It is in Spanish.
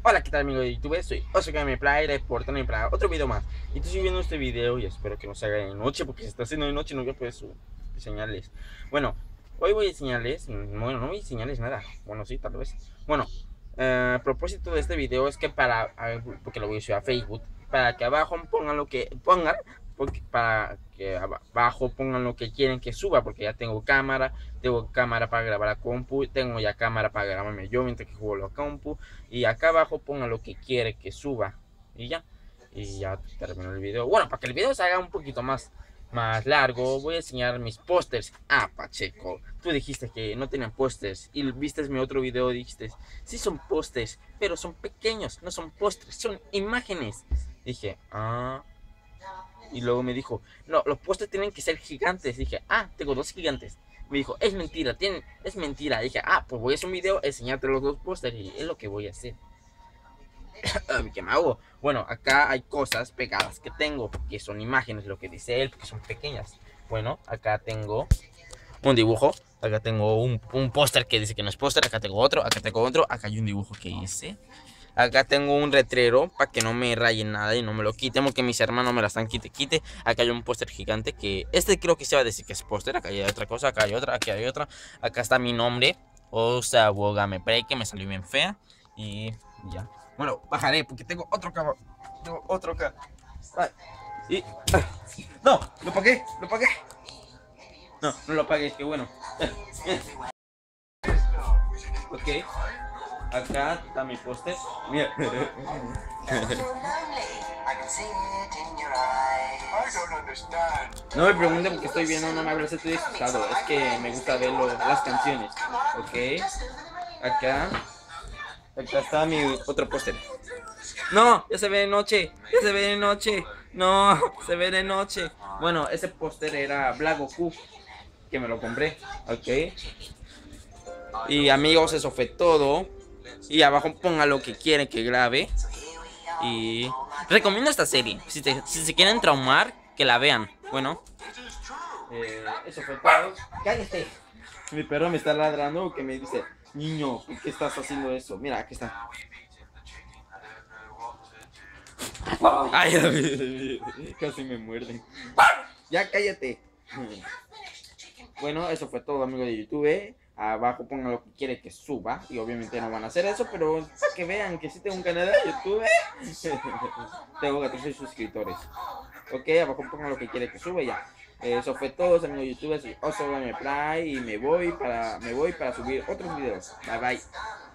Hola, ¿qué tal, amigo de YouTube? Soy Oso Gameplay, reportando para otro video más. Y estoy viendo este video y espero que no se haga de noche, porque se está haciendo de noche y no voy a poder enseñarles. Bueno, hoy voy a enseñarles, bueno, no voy a enseñarles nada. Bueno, sí, tal vez. Bueno, a propósito de este video es que porque lo voy a subir a Facebook, para que abajo pongan lo que pongan, para que abajo pongan lo que quieren que suba, porque ya tengo cámara para grabar a compu, tengo ya cámara para grabarme yo mientras que juego la compu, y acá abajo pongan lo que quiere que suba, y ya terminó el video. Bueno, para que el video se haga un poquito más largo, voy a enseñar mis pósters. Pacheco, tú dijiste que no tenían pósters y viste mi otro video, dijiste, sí son pósters, pero son pequeños, no son pósters, son imágenes. Dije, y luego me dijo, no, los pósters tienen que ser gigantes. Dije, tengo dos gigantes. Me dijo, es mentira, es mentira. Dije, pues voy a hacer un video, enseñarte los dos pósters y es lo que voy a hacer. ¿Qué me hago? Bueno, acá hay cosas pegadas que tengo, que son imágenes, lo que dice él, porque son pequeñas. Bueno, acá tengo un dibujo, acá tengo un póster que dice que no es póster, acá tengo otro, acá hay un dibujo que hice. Acá tengo un letrero para que no me rayen nada y no me lo quiten, porque mis hermanos me la están quite. Acá hay un póster gigante que creo que se va a decir que es póster. Acá hay otra cosa, acá hay otra, aquí hay otra. Acá está mi nombre, Oso Gameplay, que me salió bien fea. Y ya. Bueno, bajaré porque tengo otro acá. No, lo pagué. No, no lo pagué, es que bueno. Ok. Acá está mi póster. Mira. No me pregunten porque estoy viendo, no me hables, estoy asustado. Es que me gusta ver las canciones. Ok. Acá está mi otro póster. No, ya se ve de noche. No, se ve de noche. Bueno, ese póster era Black Goku, que me lo compré. Ok. Y amigos, eso fue todo. Y abajo pongan lo que quieren que grabe. Y recomiendo esta serie. Si se quieren traumar, que la vean. Bueno, eso fue todo. ¡Cállate! Mi perro me está ladrando, que me dice, niño, ¿por qué estás haciendo eso? Mira, aquí está. Ay, casi me muerden. Ya cállate. Bueno, eso fue todo, amigos de YouTube. Abajo pongan lo que quiere que suba. Y obviamente no van a hacer eso, pero para que vean que sí tengo un canal de YouTube. Tengo 14 suscriptores. Ok, abajo pongan lo que quiere que suba ya. Eso fue todo, amigos de YouTube. Soy Oso Gameplay y me voy para subir otros videos. Bye bye.